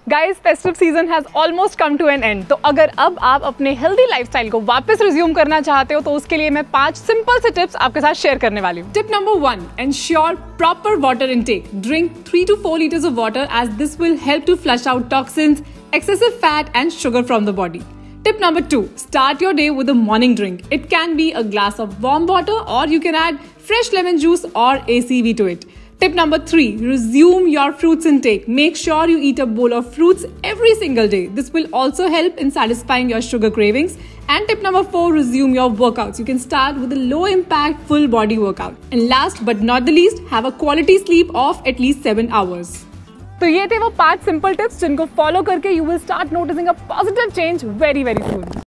Guys, festive season has almost come to an end. तो अगर अब आप अपने हेल्दी लाइफस्टाइल को वापस रिज्यूम करना चाहते हो तो उसके लिए मैं 5 सिंपल से टिप्स आपके साथ शेयर करने वाली हूँ। Tip number 1, ensure proper water intake. Drink 3 to 4 liters of water as this will help to flush out toxins, excessive fat and sugar from the body. Tip number 2, start your day with a morning drink. It can be a glass of warm water or you can add fresh lemon juice or ACV to it. Tip number 3, resume your fruits intake. Make sure you eat a bowl of fruits every single day. This will also help in satisfying your sugar cravings. And tip number 4, resume your workouts. You can start with a low impact full body workout. And last but not the least, have a quality sleep of at least 7 hours. तो ये थे वो 5 simple tips जिनको follow करके you will start noticing a positive change very very soon.